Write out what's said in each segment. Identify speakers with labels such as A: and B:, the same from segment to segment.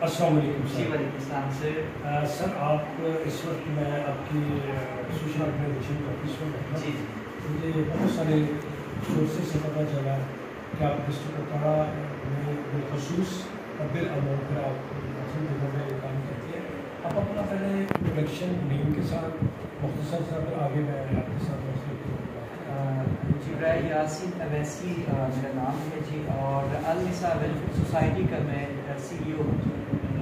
A: السلام علیکم
B: جی وعلیکم السلام سر.
A: سر آپ اس وقت میں آپ کی سوشل آرگنائزیشن کا آفس میں بیٹھا.
B: جی
A: مجھے بہت سارے سورسز سے پتہ چلا کہ آپ ڈسٹرکٹ اکاڑا میں بالخصوص بالعموم پھر آپ دوسری جگہوں میں کام کرتے ہیں. آپ اپنا پہلے انٹروڈکشن نیم کے ساتھ مختصر سا پھر آگے میں آپ کے ساتھ
B: جبرائیل یاسین اویسی میرا نام ہے جی, اور النساء ویلفیئر سوسائٹی کا میں سی ای او ہوں.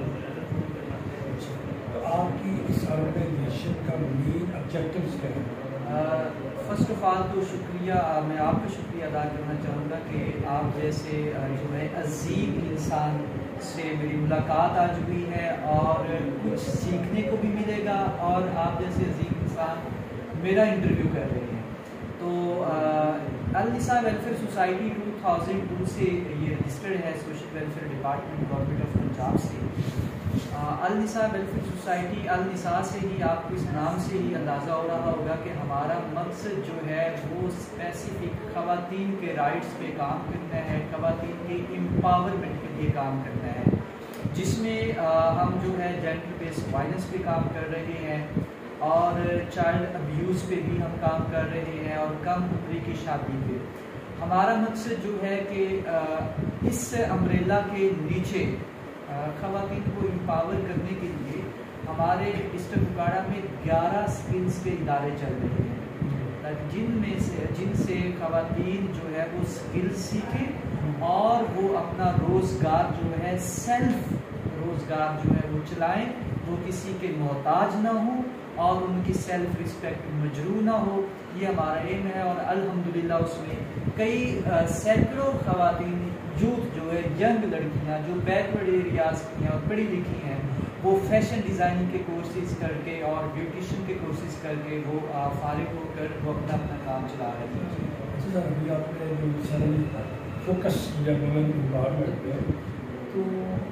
A: تو آپ کی اس آرگنائزیشن کا مین آبجیکٹیوز کیا ہے؟
B: فرسٹ آف آل تو شکریہ, میں آپ کا شکریہ ادا کرنا چاہوں گا کہ آپ جیسے جو ہے عظیم انسان سے میری ملاقات آج ہوئی ہے اور کچھ سیکھنے کو بھی ملے گا, اور آپ جیسے عظیم انسان میرا انٹرویو کر رہے ہیں. تو النساء ویلفیئر سوسائٹی 2002 سے یہ رجسٹرڈ ہے social welfare department government of Punjab سے. النساء ویلفیئر سوسائٹی النساء سے ہی آپ کو اس نام سے ہی اندازہ ہو رہا ہوگا کہ ہمارا مقصد جو ہے وہ اسپیسیفک خواتین کے رائٹس پہ کام کرنا ہے, خواتین کے امپاورمنٹ کے لیے کام کرنا ہے, جس میں ہم جو ہے جینڈر بیسڈ وائلنس پہ کام کر رہے ہیں, اور چائلڈ ابیوز پہ بھی ہم کام کر رہے ہیں, اور کم عمری کی شادی پہ. ہمارا مقصد جو ہے کہ اس امبریلا کے نیچے خواتین کو امپاور کرنے کے لیے ہمارے ڈسٹرکٹ اکاڑا میں 11 اسکلس کے ادارے چل رہے ہیں, جن سے خواتین جو ہے وہ اسکل سیکھیں اور وہ اپنا روزگار جو ہے سیلف روزگار جو ہے وہ چلائیں, وہ کسی کے محتاج نہ ہوں اور ان کی سیلف رسپیکٹ مجروح نہ ہو. یہ ہمارا ایم ہے, اور الحمدللہ اس میں کئی سینکڑوں خواتین یوتھ جو ہے ینگ لڑکیاں جو بیکورڈ ایریاز کی ہیں اور پڑھی لکھی ہیں, وہ فیشن ڈیزائننگ کے کورسز کر کے اور بیوٹیشین کے کورسز کر کے وہ فارغ ہو کر وہ اپنا کام چلا رہے ہیں.
A: اچھا سر, ابھی آپ نے جو سارے فوکس یا وومن امپاورمنٹ ہے, تو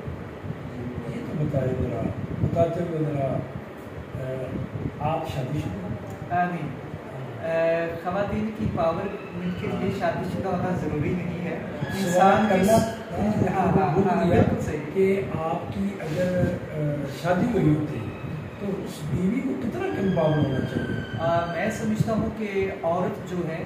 A: یہ تو بتاتے ہوئے ذرا آپ شادی شدہ؟
B: نہیں, خواتین کی پاورمنٹ کے لیے شادی شدہ ہونا ضروری نہیں ہے. انسان بالکل صحیح
A: کہ آپ کی اگر شادی ہوئی ہوتی تو اس بیوی کو کتنا امپاور ہونا چاہیے؟
B: میں سمجھتا ہوں کہ عورت جو ہے,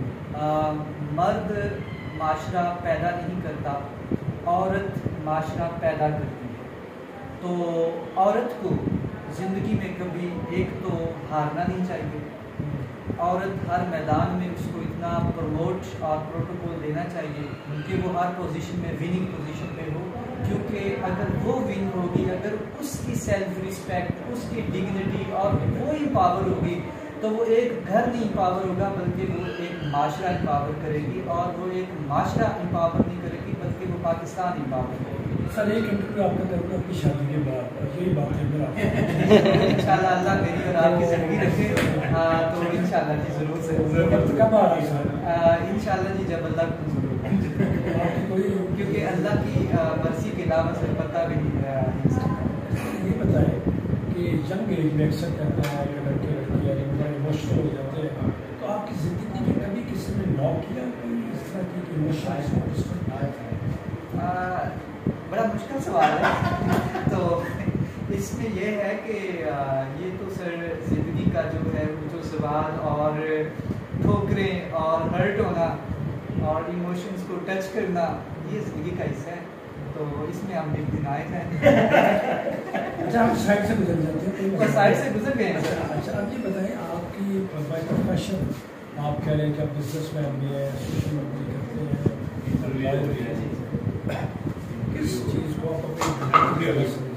B: مرد معاشرہ پیدا نہیں کرتا, عورت معاشرہ پیدا کرتی ہے. تو عورت کو زندگی میں کبھی ایک تو ہارنا نہیں چاہیے. عورت ہر میدان میں اس کو اتنا پروموٹ اور پروٹوکول دینا چاہیے کہ وہ ہر پوزیشن میں وننگ پوزیشن پہ ہو, کیونکہ اگر وہ ون ہوگی, اگر اس کی سیلف رسپیکٹ, اس کی ڈگنیٹی اور وہ امپاور ہوگی, تو وہ ایک گھر نہیں امپاور ہوگا بلکہ وہ ایک معاشرہ امپاور کرے گی, اور وہ ایک معاشرہ امپاور نہیں کرے گی بلکہ وہ پاکستان امپاور کرے گی.
A: سر ایک انٹرویو آپ کا کروں گا اپنی شادی کے بعد, یہی بات ہے
B: انشاءاللہ اللہ میری اور آپ کی زندگی رکھے. تو انشاءاللہ جی ضرور سے
A: کب آ رہا ہے سر؟
B: انشاءاللہ جی جب اللہ کو ضرور, کیونکہ اللہ کی مرضی کے علاوہ سے پتہ بھی نہیں ہے.
A: یہ بتائیں کہ ینگ ایج میں اکثر کہتا ہے کہ لڑکے لڑکیاں ایموشنل ہو جاتے ہیں, تو آپ کی زندگی میں کبھی کسی نے نوک کیا کوئی اس طرح کی ایموشن آیا؟
B: بڑا مشکل سوال ہے. تو اس میں یہ ہے کہ یہ تو سر زندگی کا جو ہے وہ جو سوال اور ٹھوکریں اور ہرٹ ہونا اور ایموشنز کو ٹچ کرنا, یہ زندگی کا حصہ ہے. تو اس میں ہم ایک دن آئے ہیں.
A: اچھا, آپ سائڈ سے گزر جاتے ہیں؟
B: سائڈ سے گزر گئے ہیں سر.
A: اچھا, اب یہ بتائیں آپ کی بائی پروفیشن, آپ کہہ رہے ہیں کہ آپ بزنس مین بھی ہیں, سوشل ورک بھی کرتے ہیں, کس چیز کو آپ اپنی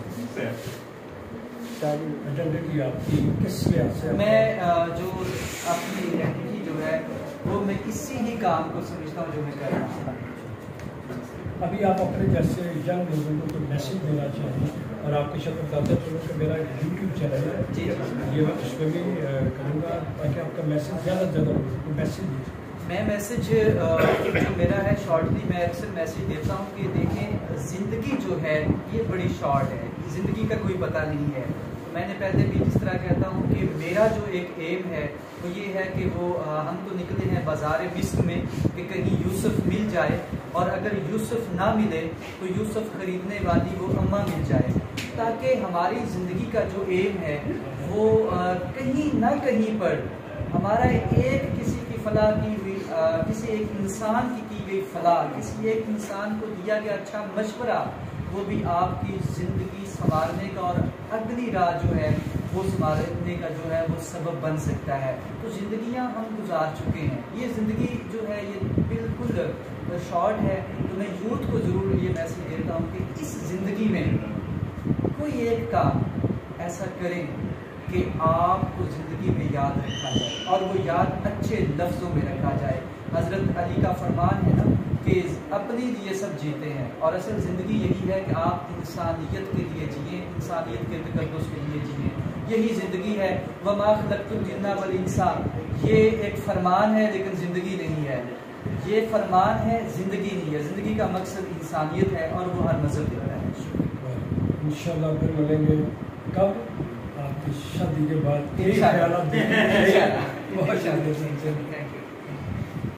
A: آئیڈینٹی آپ کی کس لحاظ سے؟
B: میں جو اپنی آئیڈینٹی جو ہے وہ میں اسی ہی کام کو سمجھتا ہوں جو میں کر رہا ہوں.
A: ابھی آپ اپنے جیسے ینگ لوگوں کو میسیج دینا چاہیں, اور آپ کی شکل بتاتے چلو کہ میرا یوٹیوب چینل ہے,
B: جی
A: یہ میں اس میں بھی کروں گا تاکہ آپ کا میسیج زیادہ سے زیادہ ہو. میسیج دیجیے.
B: میں میسیج جو میرا ہے شارٹلی میں اکثر میسیج دیتا ہوں کہ دیکھیں زندگی جو ہے یہ بڑی شارٹ ہے, زندگی کا کوئی پتہ نہیں ہے. میں نے پہلے بھی جس طرح کہتا ہوں کہ میرا جو ایک ایم ہے وہ یہ ہے کہ وہ ہم تو نکلے ہیں بازار مصر میں کہ کہیں یوسف مل جائے, اور اگر یوسف نہ ملے تو یوسف خریدنے والی وہ اماں مل جائے. تاکہ ہماری زندگی کا جو ایم ہے وہ کہیں نہ کہیں پر ہمارا ایک کسی کی فلاح کی ہوئی کسی ایک انسان کی گئی فلاح، کسی ایک انسان کو دیا گیا اچھا مشورہ، وہ بھی آپ کی زندگی سنوارنے کا اور اگلی راہ جو ہے وہ سنوارنے کا جو ہے وہ سبب بن سکتا ہے۔ تو زندگیاں ہم گزار چکے ہیں، یہ زندگی جو ہے یہ بالکل شارٹ ہے۔ تو میں یوتھ کو ضرور یہ میسج دیتا ہوں کہ اس زندگی میں کوئی ایک کام ایسا کریں کہ آپ کو زندگی میں یاد رکھا جائے، اور وہ یاد اچھے لفظوں میں رکھا جائے۔ حضرت علی کا فرمان ہے نا کہ اپنے لیے سب جیتے ہیں، اور اصل زندگی یہی ہے کہ آپ انسانیت کے لیے جئیں، انسانیت کے تقدس کے لیے جئیں، یہی زندگی ہے۔ وَمَا خَلَقْتُ الْجِنَّ وَالْإِنسَ، یہ ایک فرمان ہے لیکن زندگی نہیں ہے، یہ فرمان ہے زندگی نہیں ہے۔ زندگی کا مقصد انسانیت ہے، اور وہ ہر مذہب دیتا ہے۔
A: انشاءاللہ پھر ملیں گے کب؟ آپ کی شادی کے بعد۔
B: انشاءاللہ۔
A: بہت شکریہ۔
B: Thank you.